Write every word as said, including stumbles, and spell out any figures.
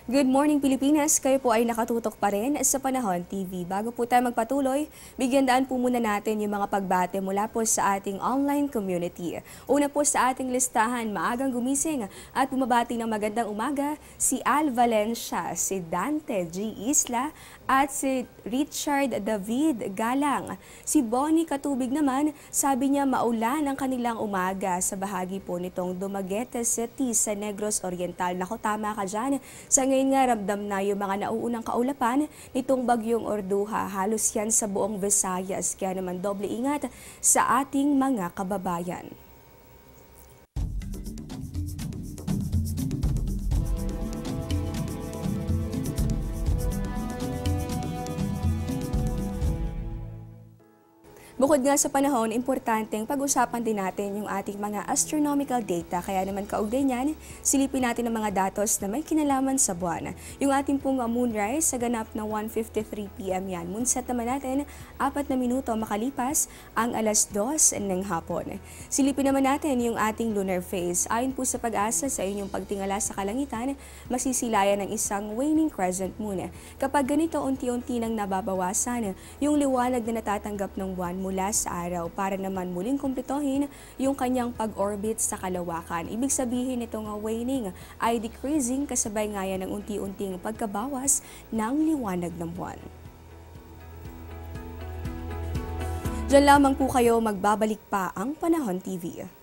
Good morning Pilipinas, kayo po ay nakatutok pa rin sa Panahon T V. Bago po tayo magpatuloy, bigyan daan po muna natin yung mga pagbate mula po sa ating online community. Una po sa ating listahan, maagang gumising at bumabati ng magandang umaga si Al Valencia, si Dante G. Isla at si Richard David Galang. Si Bonnie Katubig naman, sabi niya maulan ang kanilang umaga sa bahagi po nitong Dumaguete City sa Negros Oriental. Naku, tama ka dyan. Sa ngayon nga ramdam na yung mga nauunang kaulapan nitong bagyong Orduha. Halos yan sa buong Visayas. Kaya naman doble ingat sa ating mga kababayan. Bukod nga sa panahon, importanteng pag-usapan din natin yung ating mga astronomical data. Kaya naman kaugnay niyan, silipin natin ang mga datos na may kinalaman sa buwan. Yung ating pong moonrise sa ganap na one fifty-three p m yan. Moonset naman natin, apat na minuto makalipas ang alas dos ng hapon. Silipin naman natin yung ating lunar phase. Ayon po sa pag-asa sa inyong pagtingala sa kalangitan, masisilayan ng isang waning crescent moon. Kapag ganito unti-unti nang nababawasan yung liwanag na natatanggap ng buwan mula sa araw para naman muling kumpletohin yung kanyang pag-orbit sa kalawakan. Ibig sabihin itong waning ay decreasing kasabay nga yan ng unti-unting pagkabawas ng liwanag ng buwan. Diyan lamang po kayo, magbabalik pa ang Panahon T V.